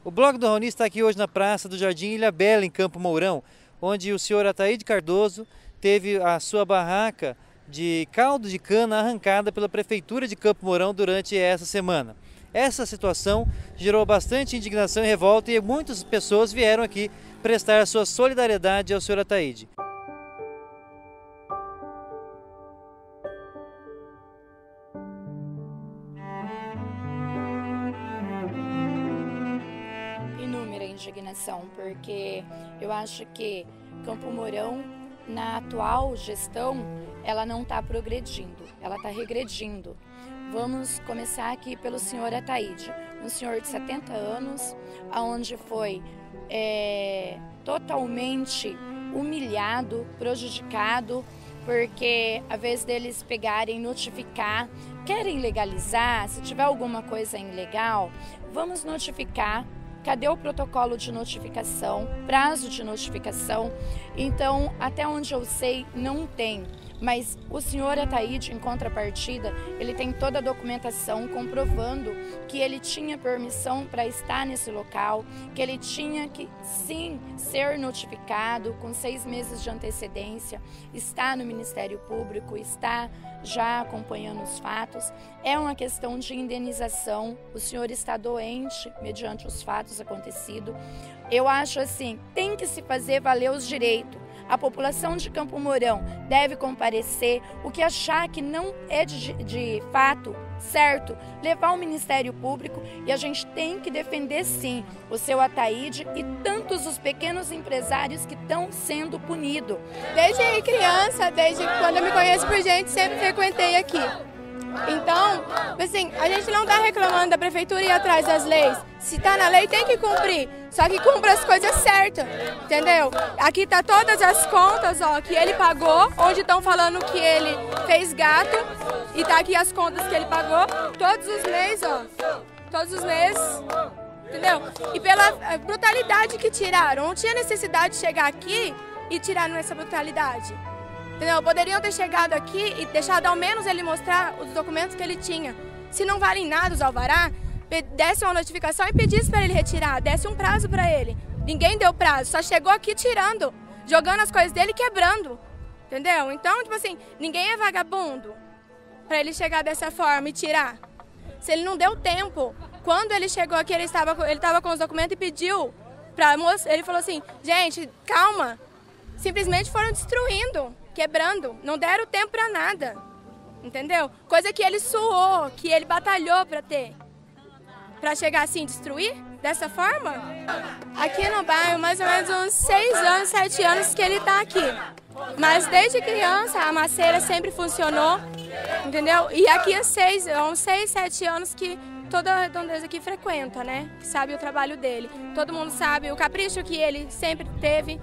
O Blog do Raoni está aqui hoje na Praça do Jardim Ilhabela, em Campo Mourão, onde o senhor Ataíde Cardoso teve a sua barraca de caldo de cana arrancada pela Prefeitura de Campo Mourão durante essa semana. Essa situação gerou bastante indignação e revolta e muitas pessoas vieram aqui prestar a sua solidariedade ao senhor Ataíde. Inúmera indignação, porque eu acho que Campo Mourão, na atual gestão, ela não está progredindo, ela está regredindo. Vamos começar aqui pelo senhor Ataíde, um senhor de 70 anos, onde foi totalmente humilhado, prejudicado, porque a vez deles pegarem, notificar, querem legalizar, se tiver alguma coisa ilegal, vamos notificar. Cadê o protocolo de notificação, prazo de notificação? Então, até onde eu sei, não tem. Mas o senhor Ataíde, em contrapartida, ele tem toda a documentação comprovando que ele tinha permissão para estar nesse local, que ele tinha que, sim, ser notificado com 6 meses de antecedência, está no Ministério Público, está já acompanhando os fatos. É uma questão de indenização, o senhor está doente mediante os fatos acontecidos. Eu acho assim, tem que se fazer valer os direitos. A população de Campo Mourão deve comparecer, o que achar que não é de fato certo, levar ao Ministério Público, e a gente tem que defender sim o seu Ataíde e tantos os pequenos empresários que estão sendo punidos. Desde criança, desde quando eu me conheço por gente, sempre frequentei aqui. Então, assim, a gente não está reclamando da prefeitura ir atrás das leis. Se está na lei, tem que cumprir. Só que cumpra as coisas certas, entendeu? Aqui tá todas as contas, ó, que ele pagou, onde estão falando que ele fez gato. E tá aqui as contas que ele pagou todos os meses, ó. Todos os meses, entendeu? E pela brutalidade que tiraram. Não tinha necessidade de chegar aqui e tirar essa brutalidade. Entendeu? Poderiam ter chegado aqui e deixado ao menos ele mostrar os documentos que ele tinha. Se não valem nada os alvará, desse uma notificação e pedisse para ele retirar, desse um prazo para ele. Ninguém deu prazo, só chegou aqui tirando, jogando as coisas dele e quebrando. Entendeu? Então, tipo assim, ninguém é vagabundo para ele chegar dessa forma e tirar. Se ele não deu tempo, quando ele chegou aqui, ele estava com os documentos e pediu para a moça, ele falou assim, gente, calma. Simplesmente foram destruindo, quebrando, não deram tempo para nada, entendeu? Coisa que ele suou, que ele batalhou para ter, para chegar assim, destruir dessa forma. Aqui no bairro, mais ou menos uns 6 anos, 7 anos que ele está aqui. Mas desde criança a maceira sempre funcionou, entendeu? E aqui há uns 6, 7 anos que toda a redondeza aqui frequenta, né? Que sabe o trabalho dele. Todo mundo sabe o capricho que ele sempre teve,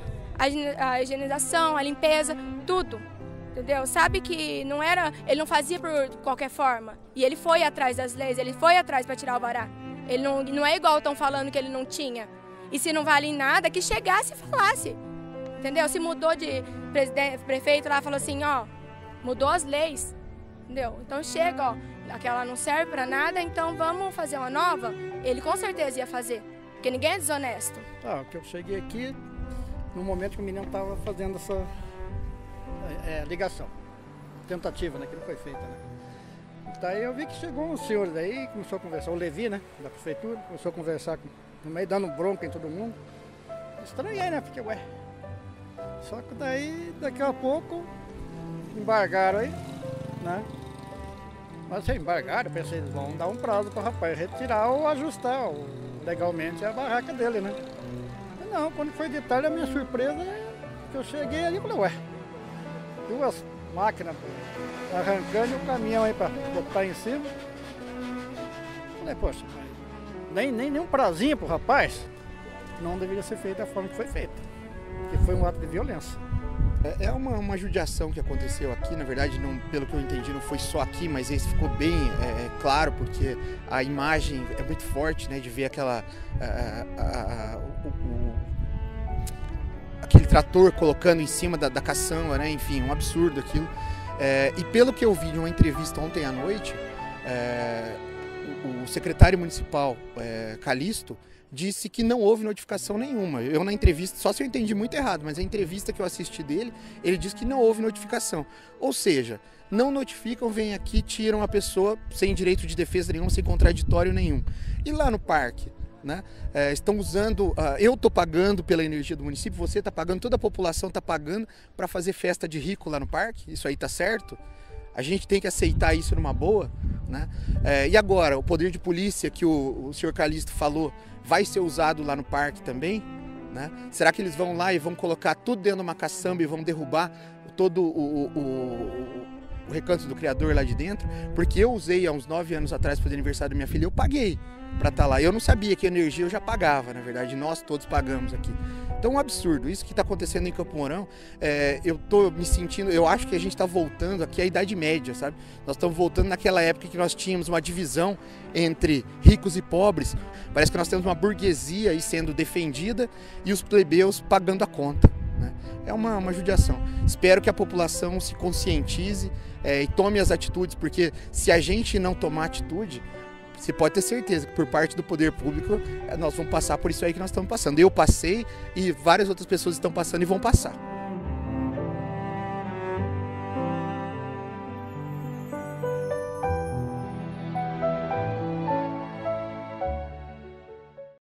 a higienização, a limpeza, tudo, entendeu? Sabe que não era, ele não fazia por qualquer forma. E ele foi atrás das leis, ele foi atrás para tirar o alvará. Ele não é igual estão falando que ele não tinha. E se não vale em nada, que chegasse e falasse, entendeu? Se mudou de prefeito lá, falou assim, ó, mudou as leis, entendeu? Então chega, ó, aquela não serve para nada, então vamos fazer uma nova? Ele com certeza ia fazer, porque ninguém é desonesto. Ah, que eu cheguei aqui no momento que o menino estava fazendo essa ligação, tentativa, né, que não foi feita, né. Daí eu vi que chegou um senhor daí, começou a conversar, o Levi, né, da prefeitura, começou a conversar no meio, dando bronca em todo mundo. Estranhei, né, porque, ué, só que daí, daqui a pouco, embargaram aí, né. Mas se embargaram, eu pensei, eles vão dar um prazo para o rapaz retirar ou ajustar legalmente a barraca dele, né. Não, quando foi de tarde, a minha surpresa é que eu cheguei ali e falei, ué, 2 máquinas arrancando e o caminhão aí para botar em cima. Falei, poxa, nem um prazinho pro rapaz, não deveria ser feito da forma que foi feita, que foi um ato de violência. É uma judiação que aconteceu aqui, na verdade, não, pelo que eu entendi, não foi só aqui, mas isso ficou bem claro, porque a imagem é muito forte, né, de ver aquele trator colocando em cima da caçamba, né, enfim, um absurdo aquilo. E pelo que eu vi em uma entrevista ontem à noite, o secretário municipal, Calixto, disse que não houve notificação nenhuma. Eu na entrevista, só se eu entendi muito errado, mas a entrevista que eu assisti dele, ele disse que não houve notificação. Ou seja, não notificam, vêm aqui, tiram a pessoa sem direito de defesa nenhum, sem contraditório nenhum. E lá no parque, né? Estão usando, eu estou pagando pela energia do município, você está pagando, toda a população está pagando para fazer festa de rico lá no parque, isso aí está certo? A gente tem que aceitar isso numa boa, né? E agora, o poder de polícia que o senhor Calixto falou, vai ser usado lá no parque também, né? Será que eles vão lá e vão colocar tudo dentro de uma caçamba e vão derrubar todo o Recanto do Criador lá de dentro? Porque eu usei há uns 9 anos atrás para o aniversário da minha filha, eu paguei para estar lá. Eu não sabia que a energia eu já pagava, na verdade, nós todos pagamos aqui. Então, um absurdo. Isso que está acontecendo em Campo Mourão, eu estou me sentindo, eu acho que a gente está voltando aqui à Idade Média, sabe? Nós estamos voltando naquela época que nós tínhamos uma divisão entre ricos e pobres. Parece que nós temos uma burguesia aí sendo defendida e os plebeus pagando a conta, né? É uma judiação. Espero que a população se conscientize e tome as atitudes, porque se a gente não tomar atitude, você pode ter certeza que por parte do poder público nós vamos passar por isso aí que nós estamos passando. Eu passei e várias outras pessoas estão passando e vão passar.